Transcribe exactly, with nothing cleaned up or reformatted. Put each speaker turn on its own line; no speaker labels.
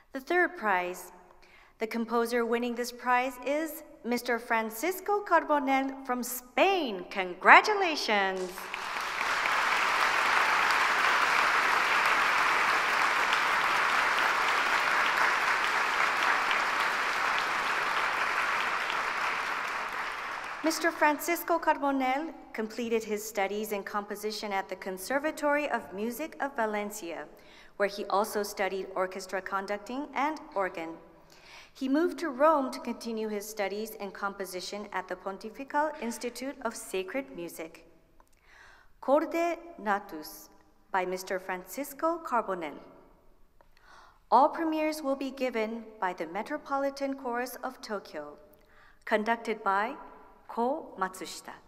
The third prize. The composer winning this prize is Mister Francisco Carbonell from Spain. Congratulations! Mister Francisco Carbonell completed his studies in composition at the Conservatory of Music of Valencia, where he also studied orchestra conducting and organ. He moved to Rome to continue his studies in composition at the Pontifical Institute of Sacred Music. Corde Natus by Mister Francisco Carbonell. All premieres will be given by the Metropolitan Chorus of Tokyo, conducted by Ko Matsushita.